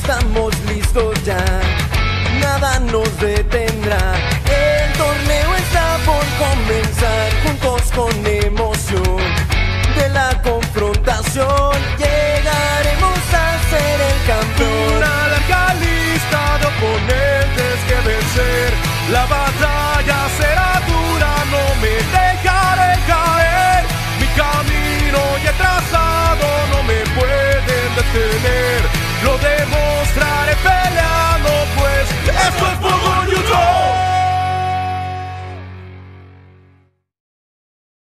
estamos listos ya, nada nos detendrá. El torneo está por comenzar, juntos con emoción de la confrontación llegaremos a ser el campeón. Una larga lista de oponentes que vencer, la batalla será dura, no me dejaré caer. Mi camino ya he trazado, no me pueden detener, lo demostraré peleando, pues esto es